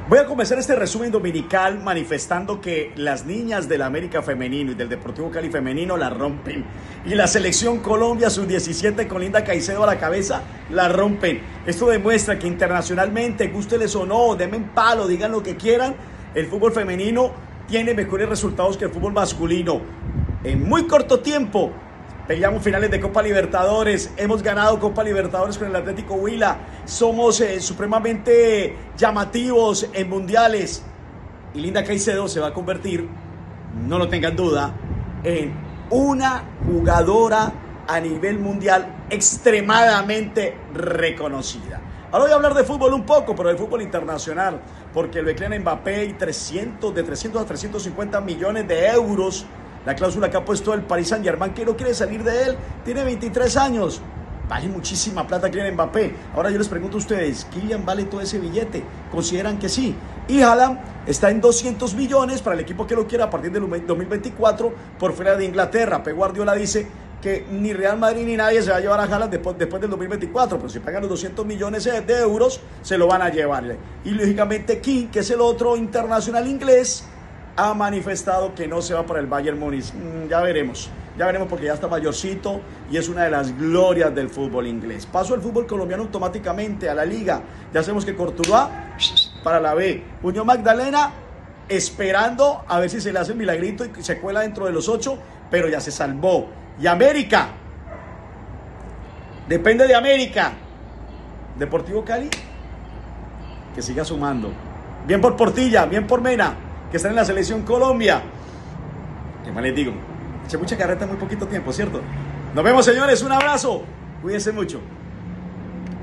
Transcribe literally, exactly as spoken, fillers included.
Voy a comenzar este resumen dominical manifestando que las niñas del América femenino y del Deportivo Cali femenino la rompen. Y la selección Colombia sub diecisiete con Linda Caicedo a la cabeza la rompen. Esto demuestra que internacionalmente, gústeles o no, denme palo, digan lo que quieran, el fútbol femenino tiene mejores resultados que el fútbol masculino. En muy corto tiempo peleamos finales de Copa Libertadores, hemos ganado Copa Libertadores con el Atlético Huila, somos eh, supremamente llamativos en mundiales y Linda Caicedo se va a convertir, no lo tengan duda, en una jugadora a nivel mundial extremadamente reconocida. Ahora voy a hablar de fútbol un poco, pero de fútbol internacional, porque lo declaran Mbappé y trescientos, de trescientos a trescientos cincuenta millones de euros. La cláusula que ha puesto el Paris Saint-Germain, que no quiere salir de él, tiene veintitrés años. Vale muchísima plata Kylian Mbappé. Ahora yo les pregunto a ustedes, ¿Kylian vale todo ese billete? ¿Consideran que sí? Y Haaland está en doscientos millones para el equipo que lo quiera a partir del dos mil veinticuatro por fuera de Inglaterra. Pep Guardiola dice que ni Real Madrid ni nadie se va a llevar a Haaland después, después del dos mil veinticuatro, pero si pagan los doscientos millones de euros, se lo van a llevar. Y lógicamente King, que es el otro internacional inglés, ha manifestado que no se va para el Bayern Múnich. Mm, ya veremos, ya veremos porque ya está mayorcito y es una de las glorias del fútbol inglés. Paso al fútbol colombiano automáticamente a la liga. Ya sabemos que Cortuluá para la B. Unión Magdalena esperando a ver si se le hace el milagrito y se cuela dentro de los ocho, pero ya se salvó. Y América, depende de América. Deportivo Cali, que siga sumando. Bien por Portilla, bien por Mena, que están en la selección Colombia. ¿Qué más les digo? Eché mucha carreta en muy poquito tiempo, ¿cierto? Nos vemos, señores, un abrazo. Cuídense mucho.